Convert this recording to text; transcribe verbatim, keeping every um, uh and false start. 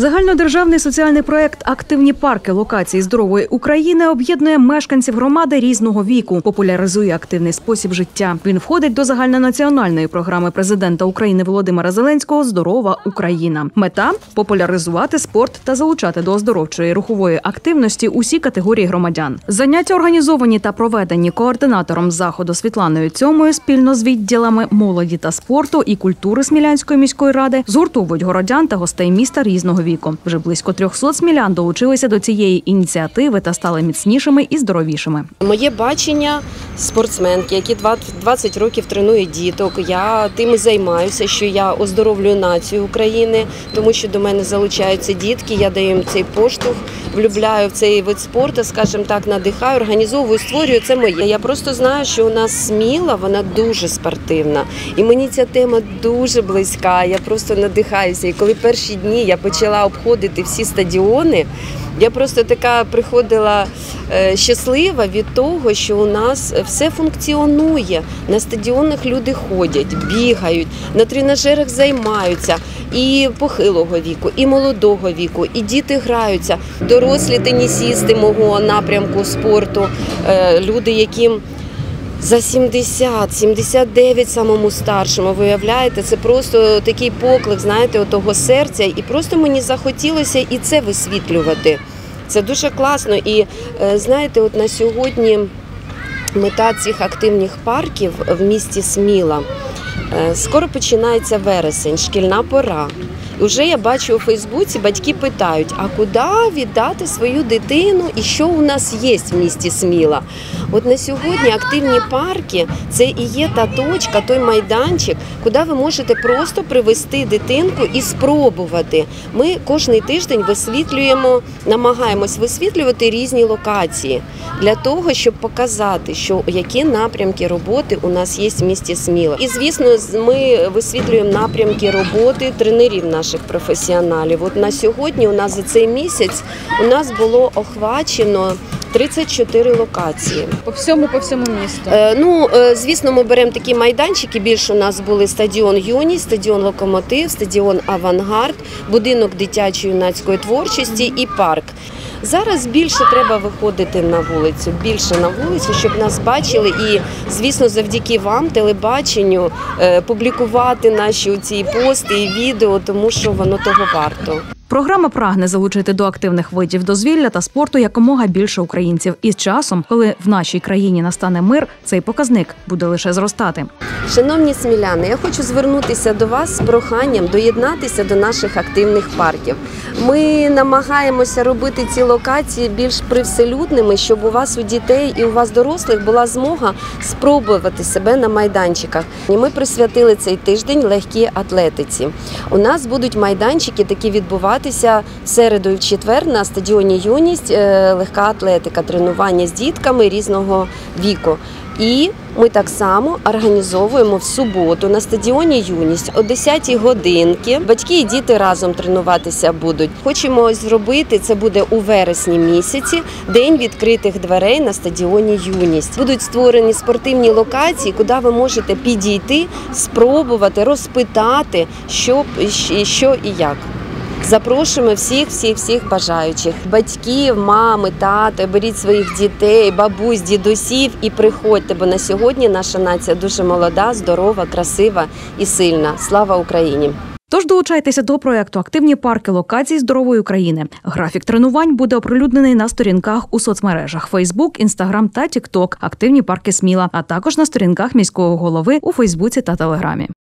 Загальнодержавний соціальний проєкт «Активні парки. Локації здорової України» об'єднує мешканців громади різного віку, популяризує активний спосіб життя. Він входить до загальнонаціональної програми президента України Володимира Зеленського «Здорова Україна». Мета – популяризувати спорт та залучати до оздоровчої рухової активності усі категорії громадян. Заняття організовані та проведені координатором заходу Світланою Цьомою спільно з відділами молоді та спорту і культури Смілянської міської ради згуртовують городян та гостей міста різного віку. Вже близько трьохсот смілян долучилися до цієї ініціативи та стали міцнішими і здоровішими. Моє бачення – спортсменки, які двадцять років тренують діток. Я тим і займаюся, що я оздоровлюю націю України, тому що до мене залучаються дітки, я даю їм цей поштовх, влюбляю в цей вид спорту, скажімо так, надихаю, організовую, створюю, це моє. Я просто знаю, що у нас Сміла, вона дуже спортивна. І мені ця тема дуже близька, я просто надихаюся. І коли перші дні я почала обходити всі стадіони, я просто така приходила щаслива від того, що у нас все функціонує. На стадіонах люди ходять, бігають, на тренажерах займаються і похилого віку, і молодого віку, і діти граються, дорослі тенісісти мого напрямку спорту, люди, яким за сімдесят, сімдесят дев'ять самому старшому, виявляєте, це просто такий поклик, знаєте, отого серця. І просто мені захотілося і це висвітлювати. Це дуже класно. І, знаєте, от на сьогодні мета цих активних парків в місті Сміла. Скоро починається вересень, шкільна пора. І вже я бачу у Фейсбуці, батьки питають, а куди віддати свою дитину і що у нас є в місті Сміла? От на сьогодні активні парки – це і є та точка, той майданчик, куди ви можете просто привезти дитинку і спробувати. Ми кожен тиждень висвітлюємо, намагаємось висвітлювати різні локації для того, щоб показати, що які напрямки роботи у нас є в місті Сміла. І, звісно, ми висвітлюємо напрямки роботи тренерів наших професіоналів. От на сьогодні у нас за цей місяць у нас було охвачено тридцять чотири локації. По всьому, по всьому місту? Е, ну, е, звісно, ми беремо такі майданчики. Більше у нас були стадіон «Юність», стадіон «Локомотив», стадіон «Авангард», будинок дитячо-юнацької творчості і парк. Зараз більше треба виходити на вулицю, більше на вулицю, щоб нас бачили і, звісно, завдяки вам, телебаченню, публікувати наші ці пости і відео, тому що воно того варто. Програма прагне залучити до активних видів дозвілля та спорту якомога більше українців. І з часом, коли в нашій країні настане мир, цей показник буде лише зростати. Шановні сміляни, я хочу звернутися до вас з проханням доєднатися до наших активних парків. Ми намагаємося робити ці локації більш привселюдними, щоб у вас, у дітей і у вас, дорослих, була змога спробувати себе на майданчиках. І ми присвятили цей тиждень легкій атлетиці. У нас будуть майданчики такі відбуватися в середу і в четвер на стадіоні «Юність», легка атлетика, тренування з дітками різного віку. І ми так само організовуємо в суботу на стадіоні «Юність» о десятій годинці. Батьки і діти разом тренуватися будуть. Хочемо зробити, це буде у вересні місяці, день відкритих дверей на стадіоні «Юність». Будуть створені спортивні локації, куди ви можете підійти, спробувати, розпитати, що, що і як. Запрошуємо всіх, всіх, всіх бажаючих. Батьків, мами, тати, беріть своїх дітей, бабусь, дідусів і приходьте, бо на сьогодні наша нація дуже молода, здорова, красива і сильна. Слава Україні! Тож долучайтеся до проєкту «Активні парки. Локації здорової України». Графік тренувань буде оприлюднений на сторінках у соцмережах Фейсбук, Інстаграм та Тікток «Активні парки Сміла», а також на сторінках міського голови у Фейсбуці та Телеграмі.